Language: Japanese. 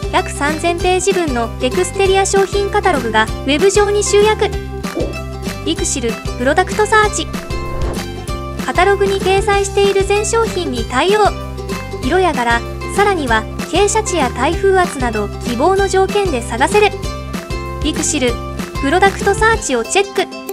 約3000ページ分のエクステリア商品カタログがウェブ上に集約。リクシルプロダクトサーチ。カタログに掲載している全商品に対応。色や柄、さらには傾斜地や耐風圧など希望の条件で探せる。リクシルプロダクトサーチをチェック。